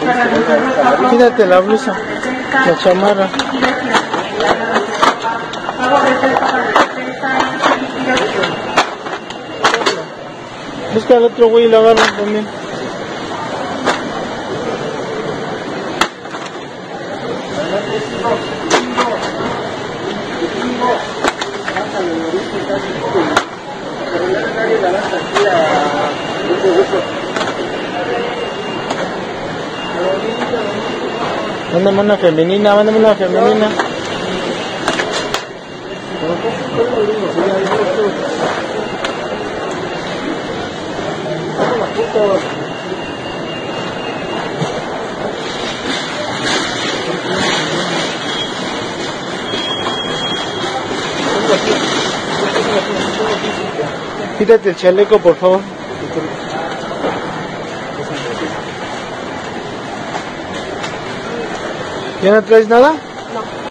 Quítate la blusa, la chamarra. Busca al otro güey y lo agarra también. Mándame una femenina, mándame una femenina. Quítate el chaleco, por favor. ¿Ya no traes nada?